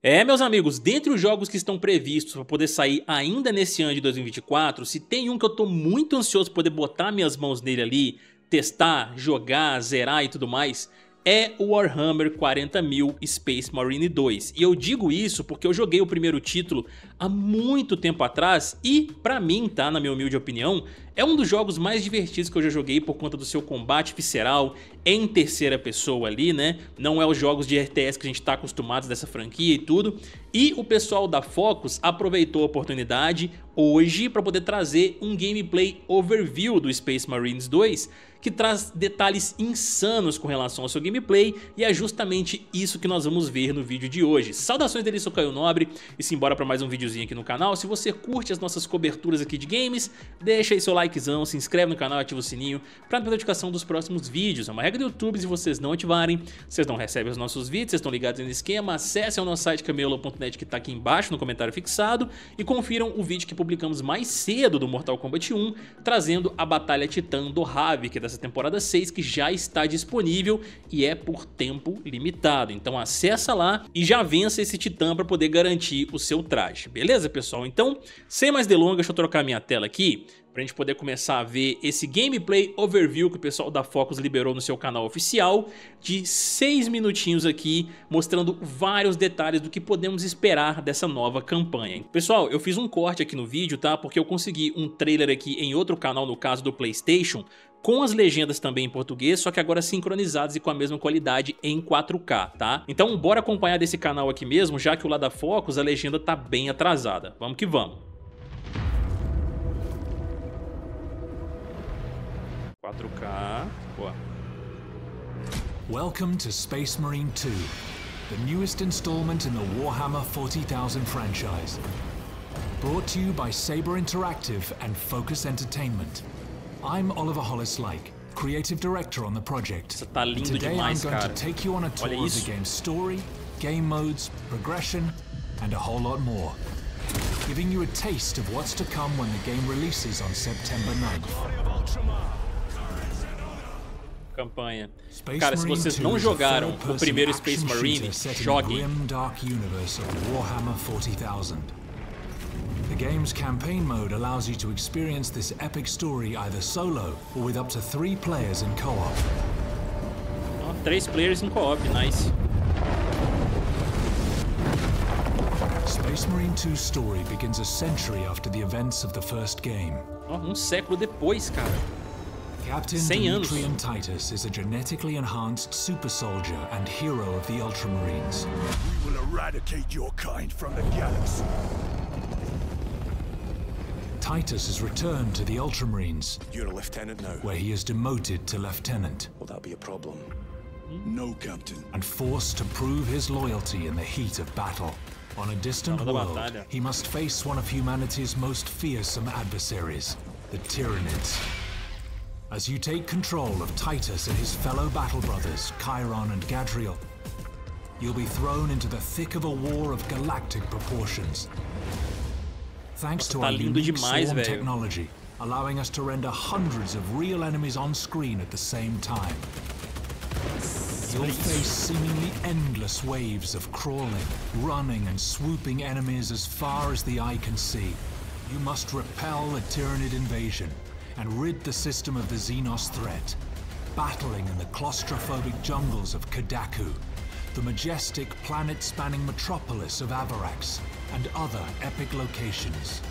Meus amigos, dentre os jogos que estão previstos para poder sair ainda nesse ano de 2024, se tem um que eu tô muito ansioso para poder botar minhas mãos nele ali, testar, jogar, zerar e tudo mais, é o Warhammer 40.000 Space Marine 2. E eu digo isso porque eu joguei o primeiro título há muito tempo atrás e, pra mim, tá, na minha humilde opinião, é um dos jogos mais divertidos que eu já joguei por conta do seu combate visceral em terceira pessoa ali, né? Não é os jogos de RTS que a gente tá acostumado dessa franquia e tudo. E o pessoal da Focus aproveitou a oportunidade hoje para poder trazer um gameplay overview do Space Marines 2, que traz detalhes insanos com relação ao seu gameplay, e é justamente isso que nós vamos ver no vídeo de hoje. Saudações dele, sou Caio Nobre, e simbora para mais um videozinho aqui no canal. Se você curte as nossas coberturas aqui de games, deixa aí seu likezão, se inscreve no canal, ativa o sininho para não perder a notificação dos próximos vídeos. É uma regra do YouTube, se vocês não ativarem, vocês não recebem os nossos vídeos, vocês estão ligados no esquema. Acessem o nosso site camelo.net que tá aqui embaixo no comentário fixado e confiram o vídeo que publicamos mais cedo do Mortal Kombat 1, trazendo a Batalha Titã do Havik dessa temporada 6, que já está disponível e é por tempo limitado. Então acessa lá e já vença esse Titã para poder garantir o seu traje, beleza, pessoal? Então, sem mais delongas, deixa eu trocar minha tela aqui pra gente poder começar a ver esse gameplay overview que o pessoal da Focus liberou no seu canal oficial, de 6 minutinhos aqui, mostrando vários detalhes do que podemos esperar dessa nova campanha. Pessoal, eu fiz um corte aqui no vídeo, tá? Porque eu consegui um trailer aqui em outro canal, no caso do PlayStation, com as legendas também em português, só que agora sincronizadas e com a mesma qualidade em 4K, tá? Então bora acompanhar desse canal aqui mesmo, já que o lá da Focus a legenda tá bem atrasada. Vamos que vamos. 4K, boa. Welcome to Space Marine 2, the newest installment in the Warhammer 40,000 franchise. Brought to you by Saber Interactive and Focus Entertainment. I'm Oliver Hollis-Like, creative director on the project. Isso tá lindo Today demais, I'm going cara. to take you on a tour Olha of isso. the game's story, game modes, progression, and a whole lot more. Giving you a taste of what's to come when the game releases on September 9th. Campanha. Space Cara, se Marine vocês 2 não is a jogaram o third-person primeiro action Space Marine, shooter set in the joguem. grim, dark universe of Warhammer 40,000. The game's campaign mode allows you to experience this epic story either solo or with up to 3 players in co-op. 3 players em co-op, nice. Space Marine 2's story begins a century after the events of the first game. Século depois, cara. Captain 100 anos. Demetrian Titus is a genetically enhanced super soldier and hero of the Ultramarines. We will eradicate your kind from the galaxy. Titus is returned to the Ultramarines, You're a lieutenant now. where he is demoted to lieutenant Will that be a problem? No, Captain. and forced to prove his loyalty in the heat of battle. On a distant Campo da world, batalha. he must face one of humanity's most fearsome adversaries, the Tyranids. As you take control of Titus and his fellow battle brothers, Chiron and Gadriel, you'll be thrown into the thick of a war of galactic proportions. Thanks to tá our lindo unique demais, swarm velho. technology, allowing us to render hundreds of real enemies on screen at the same time. You'll face seemingly endless waves of crawling, running and swooping enemies as far as the eye can see. You must repel the Tyranid invasion and rid the system of the Xenos threat, battling in the claustrophobic jungles of Kadaku, the majestic planet-spanning metropolis of Avarax, and other epic locations.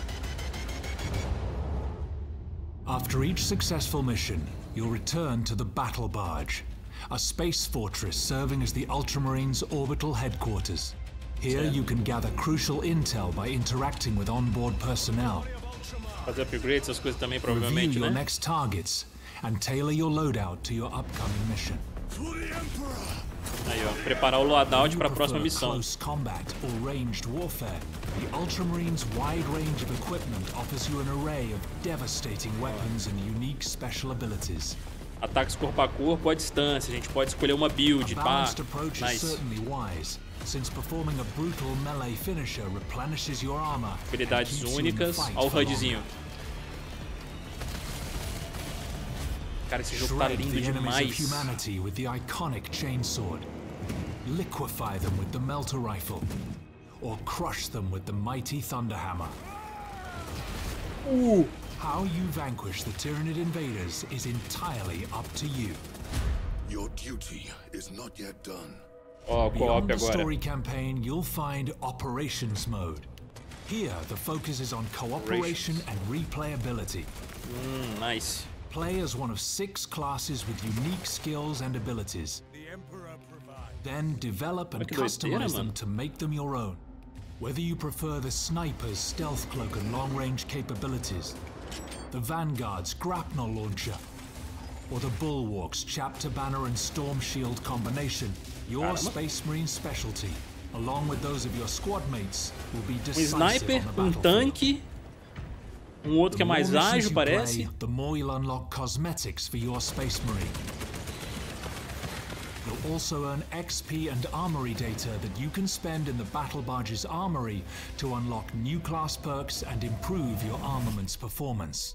After each successful mission, you'll return to the Battle Barge, a space fortress serving as the Ultramarines' orbital headquarters. Here you can gather crucial intel by interacting with onboard personnel, Fazer upgrades, essas coisas também, review provavelmente, your né? next targets, and tailor your loadout to your upcoming mission. Aí, ó, preparar o loadout You para a próxima prefer missão. close combat or ranged warfare, the Ultramarines' wide range of equipment offers you an array of devastating weapons and unique special abilities. Ataques corpo a corpo à distância, a gente pode escolher uma build, A pá. balanced approach is Nice. certainly wise, since performing a brutal melee finisher replenishes your armor and Habilidades keeps you in the únicas. fight Ó o for HUDzinho. longer. Cara, esse jogo tá Shred lindo the enemies of demais. humanity with the iconic chainsword. Liquefy them with the melter rifle. or crush them with the mighty Thunderhammer. How you vanquish the Tyranid invaders is entirely up to you. Your duty is not yet done. Ó, co-op Beyond the agora. story campaign, you'll find Operations Mode. Here, the focus is on cooperation and replayability. Nice. Play as one of 6 classes with unique skills and abilities. The Emperor provides. Then develop and que doideira, customize them mano. to make them your own. Whether you prefer the Sniper's stealth cloak and long-range capabilities, the Vanguard's grapnel launcher, or the Bulwark's chapter banner and storm shield combination, your Caramba. Space Marine specialty, along with those of your squad mates, will be decisive Sniper, on the battlefield. tanque, outro que é The mais more missions ágil, you parece. play, the more you'll unlock cosmetics for your Space Marine. You'll also earn XP and armory data that you can spend in the Battle Barge's armory to unlock new class perks and improve your armament's performance.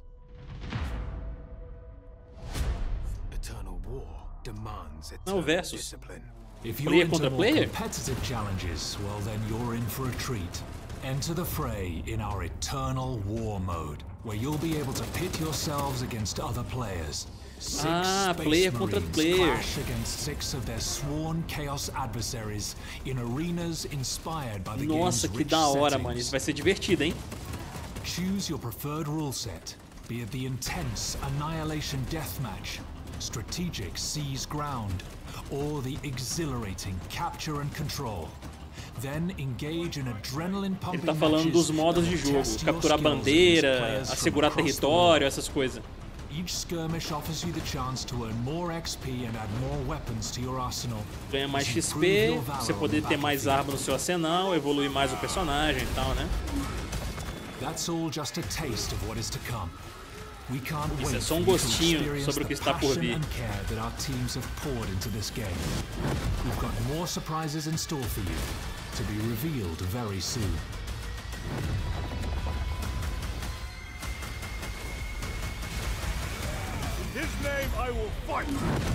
Eternal war demands Não, eternal versus. discipline. If you're Player into contra more player? competitive challenges, well then you're in for a treat. Enter the fray in our Eternal War mode, where you'll be able to pit yourselves against other players. 6 Space player contra Marines player. clash against 6 of their sworn Chaos adversaries in arenas inspired by the Nossa, game's que rich da hora, settings. mano. Isso vai ser divertido, hein? Choose your preferred rule set, be it the intense Annihilation Deathmatch, strategic Seize Ground, or the exhilarating Capture and Control. Then engage in adrenaline-pumping Ele tá falando dos modos de jogo, capturar bandeira, assegurar território, essas coisas. Each skirmish offers you the chance to earn more XP and add more weapons to your arsenal. Ganha mais as you XP, prove your valor você on poder the ter mais battlefield. arma no seu arsenal, evoluir mais o personagem e tal, né? That's all just a taste of what is to come. We can't Isso é wait só for um you to gostinho experience sobre o que the está por passion vir. and care that our teams have poured into this game. We've got more surprises in store for you, to be revealed very soon. In his name I will fight.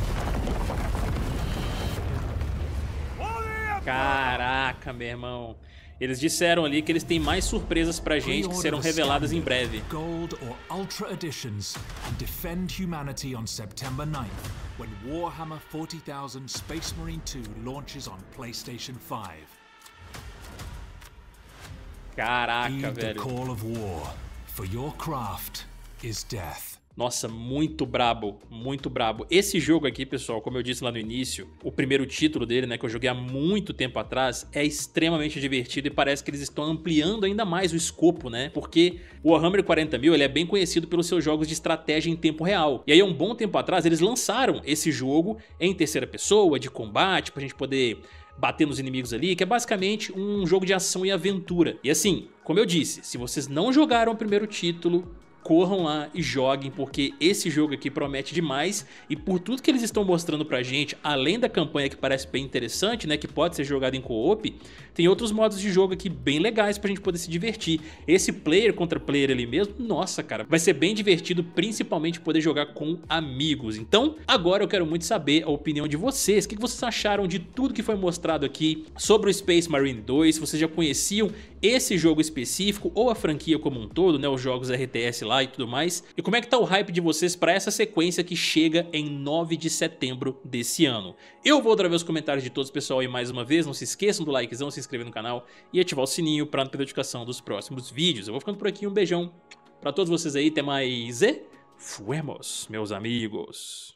For the Emperor! Caraca, meu irmão. Eles disseram ali que eles têm mais surpresas pra gente que serão reveladas em breve. Gold or Ultra Editions and defend humanity on September 9th when Warhammer 40,000 Space Marine 2 launches on PlayStation 5. Caraca, Heed the velho. call of war, for your craft is death. Nossa, muito brabo, muito brabo. Esse jogo aqui, pessoal, como eu disse lá no início, o primeiro título dele, né, que eu joguei há muito tempo atrás, é extremamente divertido e parece que eles estão ampliando ainda mais o escopo, né? Porque o Warhammer 40.000, ele é bem conhecido pelos seus jogos de estratégia em tempo real. E aí, há um bom tempo atrás, eles lançaram esse jogo em terceira pessoa, de combate, pra gente poder bater nos inimigos ali, que é basicamente um jogo de ação e aventura. E assim, como eu disse, se vocês não jogaram o primeiro título, corram lá e joguem, porque esse jogo aqui promete demais. E por tudo que eles estão mostrando pra gente, além da campanha que parece bem interessante, né, que pode ser jogada em co-op, tem outros modos de jogo aqui bem legais pra gente poder se divertir. Esse player contra player ali mesmo, nossa, cara, vai ser bem divertido, principalmente poder jogar com amigos. Então, agora eu quero muito saber a opinião de vocês. O que vocês acharam de tudo que foi mostrado aqui sobre o Space Marine 2? Se vocês já conheciam esse jogo específico ou a franquia como um todo, né, os jogos RTS lá e tudo mais. E como é que tá o hype de vocês para essa sequência que chega em 9 de setembro desse ano? Eu vou outra vez os comentários de todos, pessoal, e mais uma vez, não se esqueçam do likezão, se inscrever no canal e ativar o sininho para não perder notificação dos próximos vídeos. Eu vou ficando por aqui, um beijão para todos vocês aí, até mais e fuemos, meus amigos.